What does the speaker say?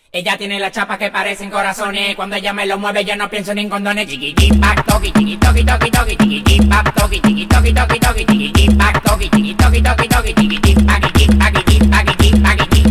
Ella tiene las chapas que parecen corazones. Cuando ella me lo mueve yo no pienso ni en condones. Chiqui chiqui back toki, chiqui toki toki toki, chiqui chiqui back toki, chiqui toki toki toki, chiqui chiqui back toki, chiqui toki toki toki, chiqui chiqui baggy chiqui baggy chiqui baggy chiqui baggy chiqui.